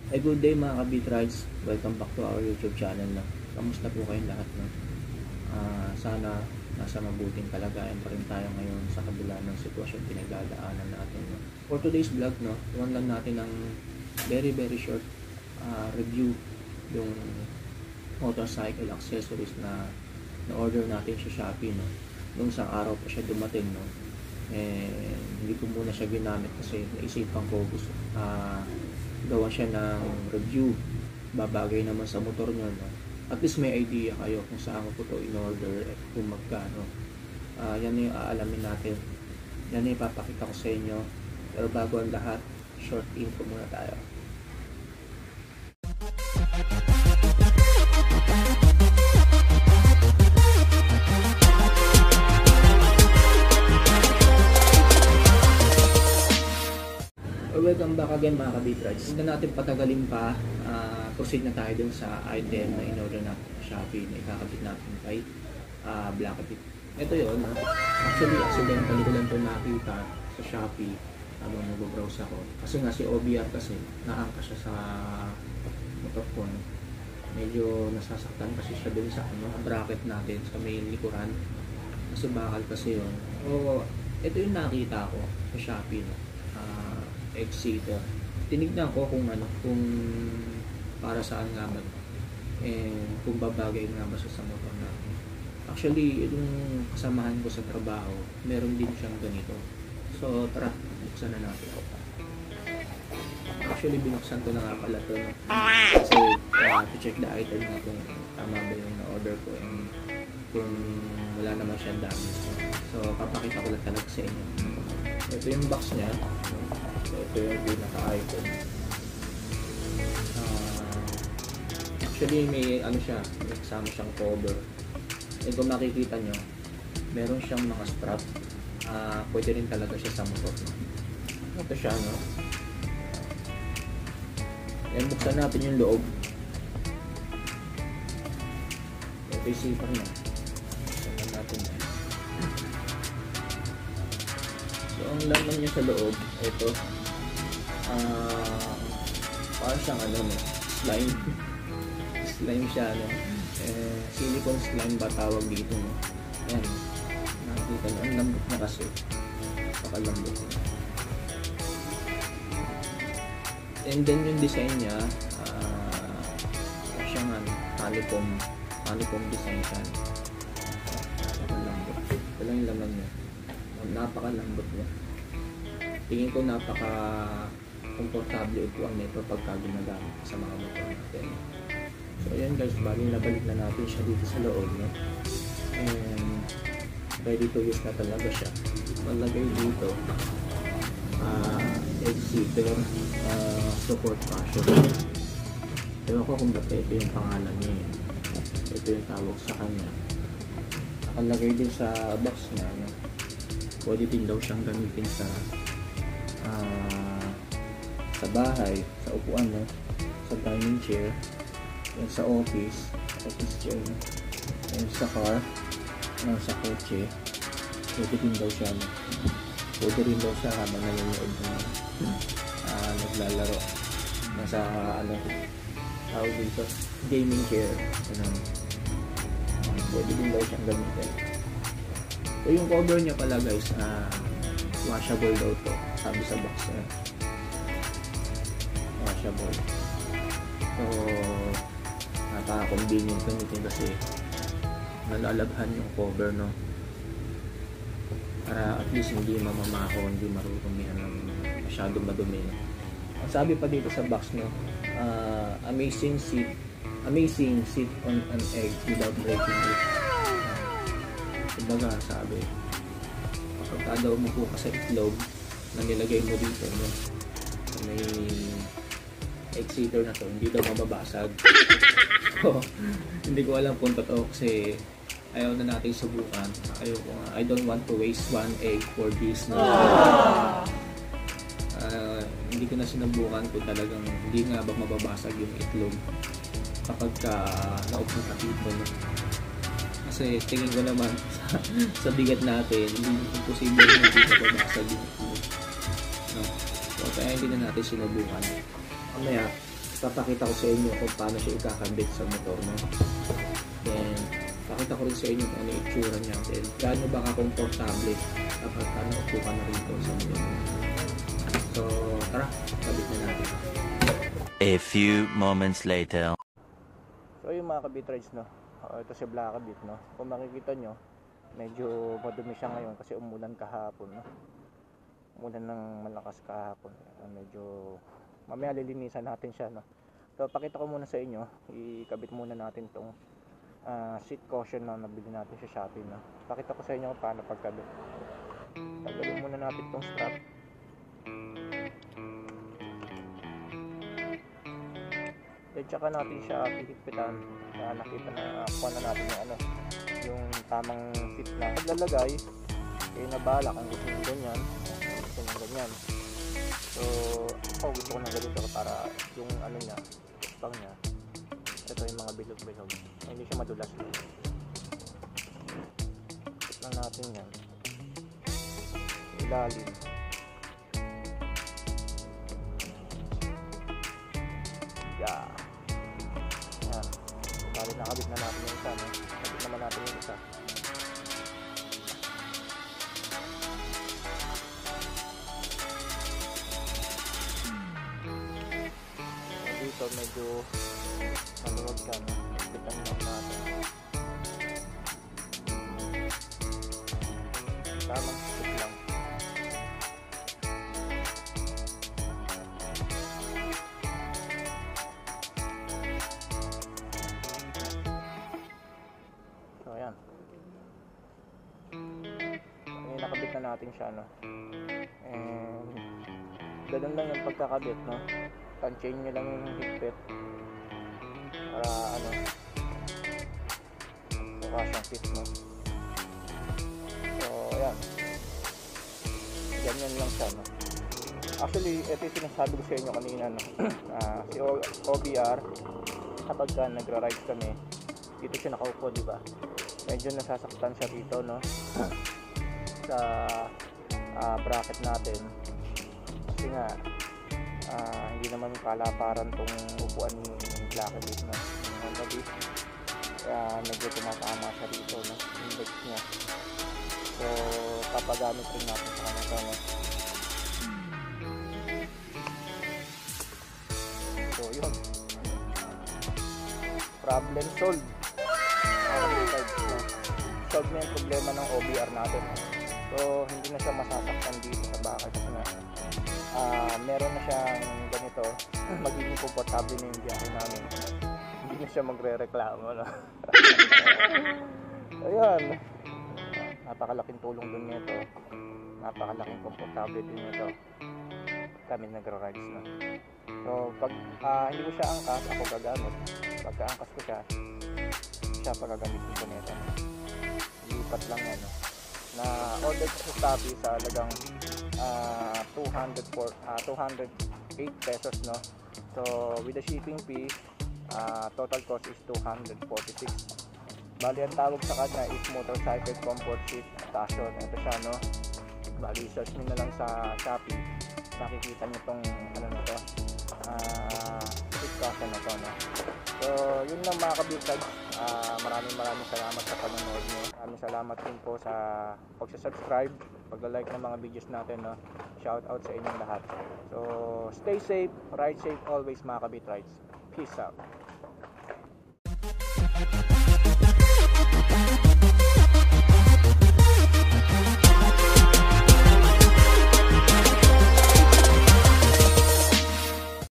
Good day mga ka-Bitrides, welcome back to our YouTube channel. No? Kamusta po kayong lahat? No? Sana nasa mabuting kalagayan pa rin tayo ngayon sa kabila ng sitwasyon pinagdadaanan natin. No? For today's vlog, no, tuwan lang natin ng very short review yung motorcycle accessories na order natin sa Shopee. No? Nung isang araw pa siya dumating, no? Hindi ko muna siya ginamit kasi naisipan ko gusto gawa siya ng review, babagay naman sa motor nyo, no? At least may idea kayo kung saan ko ito in-order at kung magkano. Yan na yung aalamin natin, yan na ipapakita ko sa inyo. Pero bago ang lahat, short intro muna tayo. Welcome back again mga ka-Bitrides. Hindi na natin patagalin pa, proceed na tayo dun sa item na in-order natin sa Shopee na ikakabit natin kay Blackabit. Ito yun, actually accidentally ko lang ito nakita sa Shopee habang nag-browse ako. Kasi nga si OBR kasi naangka siya sa motor ko. Medyo nasasaktan kasi siya dun sa bracket natin sa may likuran. Kasi bakal kasi yun. Ito yung nakita ko sa Shopee. Egg-seater. Tinignan ko kung para saan nga ba kung babagay nga ba sa motor natin. Actually, yung kasamahan ko sa trabaho, meron din siyang ganito. So, tara, buksan na natin. Actually, binuksan ko na nga pala ito. No? Kasi, to check the item na kung tama ba yung na-order ko and kung wala naman siyang damage. So, papakita ko lang talaga sa inyo. Ito yung box niya. Ito yung pinaka-item. Actually may siya, may kasama siyang cover. And kung makikita nyo, meron siyang mga strap. Pwede rin talaga siya sa motor. No? Ito siya, no? Yan, buksan natin yung loob. Ito yung zipper na. Buksan natin yan. So ang laman niya sa loob, ito. Parang siyang slime. Slime siya, no? Silicone slime ba tawag dito, no? Ayan, nakikita nyo, ang lambot na kasi. Pakalambot na. And then yung design niya, siyang honeycomb design siya. Pakalambot. Ito lang yung laman niya. Napakalambot niya. Tingin ko napaka-komportable upuan nito pagka ginagamit sa mga motor natin. So ayan guys, nabalik na natin siya dito sa loob, no? And ready to use na talaga siya. Malagay dito egg-seater support fashion. Ewan ko kung ba't ito yung pangalan niya. Ito yung tawag sa kanya. Nakalagay din sa box niya, no? Pwede din daw siyang gamitin sa bahay, sa upuan, no? Sa dining chair, yan sa office chair, no? Yan sa car, sa kotse. Pwede din daw siya, no? Pwede rin daw siya habang nanonood naglalaro nasa tawag dito, gaming chair, pwede din daw siyang gamitin. So yung cover niya pala guys, washable daw to, sabi sa box niya. Washable. So napaka-convenient gamitin kasi nalalabhan yung cover, no? Para at least hindi mamamaho, hindi marurumihan ng masyadong madumi, no? Ang sabi pa dito sa box, no, amazing sit on an egg without breaking it. Kumbaga sabi, pagka daw umupo ka sa itlog na nilagay mo dito, no, may egg-seater na to, hindi daw mababasag. So, hindi ko alam kung totoo kasi ayaw na natin subukan. I don't want to waste one egg for this, no? Hindi ko na sinubukan kung talagang hindi nga ba mababasag yung itlog kapag naupo ka dito, no? Kasi tingin ko naman sa bigat natin, hindi imposible na hindi mababasag yung itlog, no? So kaya hindi na natin sinubukan. Mamaya papakita ko sa inyo kung paano siya ikakabit sa motor mo. Then, pakita ko rin sa inyo kung ano yung itsura niya. Then, gaano ba ka-komportable kapag naupo ka na rito sa motor mo. So, tara, kabit na natin. A few moments later. So, yung mga kabit-rides, no? Ito si Blackabit, no? Kung makikita nyo, medyo madumi siya ngayon kasi umulan kahapon, no? Umulan ng malakas kahapon. Medyo mamaya lilinisan natin siya, no? So pakita ko muna sa inyo, ikabit muna natin tong seat cushion na nabili natin sa Shopee, no? Pakita ko sa inyo kung paano pagkabit. Tanggalin muna natin tong strap. Then tsaka natin siya hihigpitan. Nakita na kuha na natin yung yung tamang fit na paglalagay. Kayo na bahala kung gusto nyo ganyan, gusto nyo ganyan. So ako gusto ko na ganito para yung niya, pang niya, ito yung mga bilog-bilog, hindi siya madulas. Fit lang natin yan, ilalim. Yeah. Yan. Bali nakabit na natin yung isa, no? Kabit naman natin yung isa. Dito medyo maluwag ka, no? Kabitan lang natin. Tamang stick lang. So ayan, nakabit na natin siya, no? And ganun lang yung pagkakabit, no? Punch-in nyo lang yung higpit para mukha siyang fit, no? So ayan, ganyan lang siya, no? Actually ito yung sinasabi ko sa inyo kanina, no? Si OBR kapag nagra-ride kami dito siya nakaupo, di ba? Medyo nasasaktan siya dito, no? Sa bracket natin kasi nga hindi naman kalaparan tong upuan ni Blackabit, no? Yung Honda Beat, kaya medyo tumatama siya dito, no? Index niya. So papagamit rin natin sa kanito, no? So yun, problem solved. Solve na yung problema ng OBR natin. So hindi na siya masasaktan dito sa bakal kasi nga meron na siyang ganito, magiging komportable na yung biyahe namin. Hindi na siya magre-reklamo, no? Ayan, napakalaking tulong dun nito, napakalaking komportable din nito kami nagra-rides, no? So pag hindi ko siya angkas, ako gagamit. Pagka angkas ko siya pagagamitin ko nito, no? Lipat lang yan, no? Na order ko sa Shopee sa halagang 208 pesos, no? So with the shipping fee, total cost is 246. Bali ang tawag sa kanya is motorcycle comfort seat cushion. Ito siya, no? Bali search nyo na lang sa Shopee, makikita nyo tong na to, seat cushion na to, no? So yun lang mga kabitag. Maraming salamat sa panonood nyo. Maraming salamat din po sa pagsa-subscribe, pagla-like ng mga videos natin, no? Shout out sa inyong lahat. So stay safe, ride safe always mga kabit rides. Peace out.